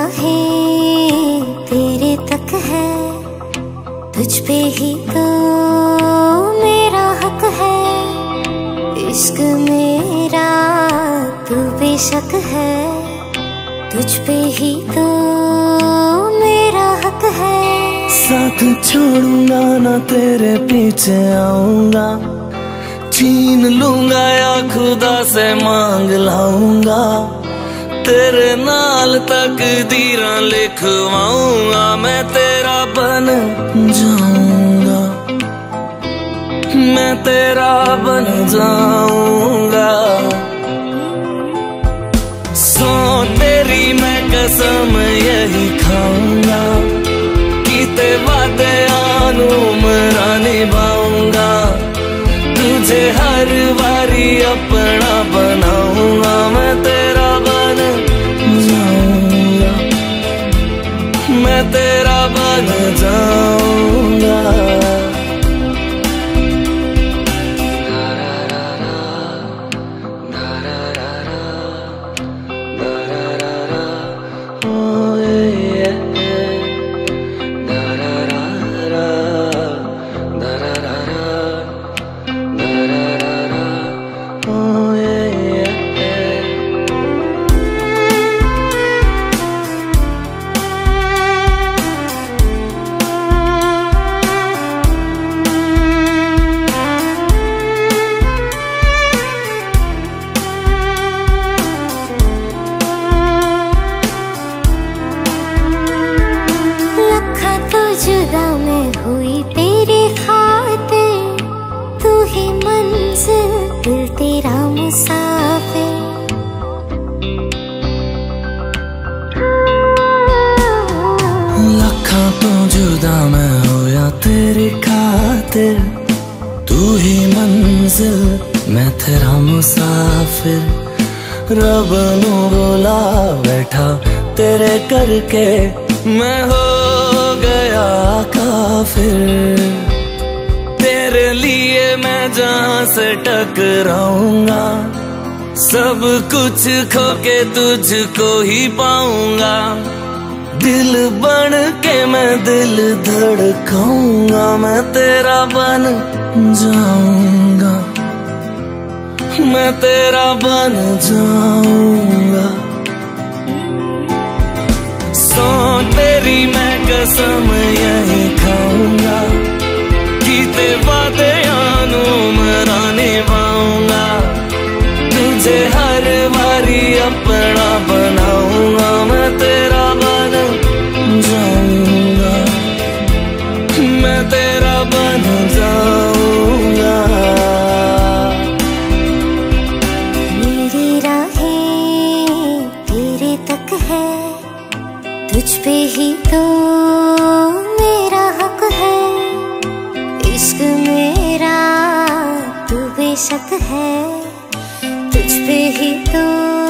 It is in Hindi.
राहें तेरे तक है, तुझ पे ही तो मेरा हक है। इश्क मेरा तू बेशक है, तुझ पे ही तो मेरा हक है। साथ छोड़ूंगा ना तेरे पीछे आऊंगा, छीन लूंगा या खुदा से मांग लाऊंगा। तेरे नाल तकदीरां लिखवाऊंगा, मैं तेरा बन जाऊंगा, मैं तेरा बन जाऊंगा। सो तेरी मैं कसम यही खाऊंगा, कीते वादे आनू मरा निभाऊंगा। तुझे हर बारी अपना बनाऊंगा, मैं तेरा बन जाऊंगा, मैं तेरा बन जाऊंगा। जुदा मैं हुई तेरे खातिर, तू ही मंजिल दिल तेरा मुसाफिर। लखां तो जुदा मैं होया तेरी खातिर, तू ही मंजिल मैं तेरा मुसाफिर। रब नू बुला बैठा तेरे करके, मैं हो गया काफिर। तेरे लिए मैं जहां से टकराऊंगा, सब कुछ खो के तुझको ही पाऊंगा। दिल बन के मैं दिल धड़काऊंगा, मैं तेरा बन जाऊंगा, मैं तेरा बन जाऊंगा। सो तेरी मैं कसम यही खाऊंगा, कीते वादे आनू मरा निभाऊंगा। तुझे हर बारी अपना बनाऊंगा, मैं तेरा बन जाऊंगा, मैं तेरा बन जाऊंगा। मेरी राहें तेरे तक है, तुझ पे ही तो मेरा हक है। इश्क मेरा तू बेशक है, तुझ पे ही तो